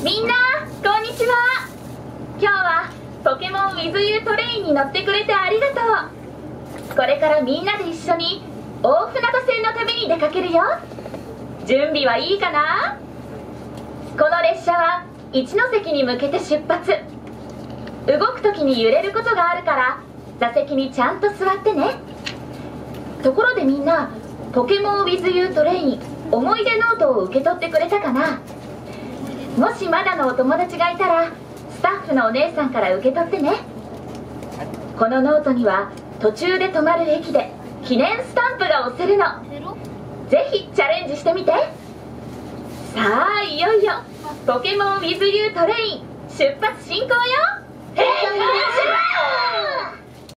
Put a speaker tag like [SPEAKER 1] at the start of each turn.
[SPEAKER 1] みんなこんにちは。今日はポケモン WithYou トレインに乗ってくれてありがとう。これからみんなで一緒に大船渡線の旅に出かけるよ。準備はいいかな？この列車は一ノ関に向けて出発。動く時に揺れることがあるから座席にちゃんと座ってね。ところでみんな、ポケモン WithYou トレイン思い出ノートを受け取ってくれたかな？もしまだのお友達がいたらスタッフのお姉さんから受け取ってね。このノートには途中で止まる駅で記念スタンプが押せるの。ぜひチャレンジしてみて。さあいよいよポケモン WithYou トレイン出発進行よ。へい、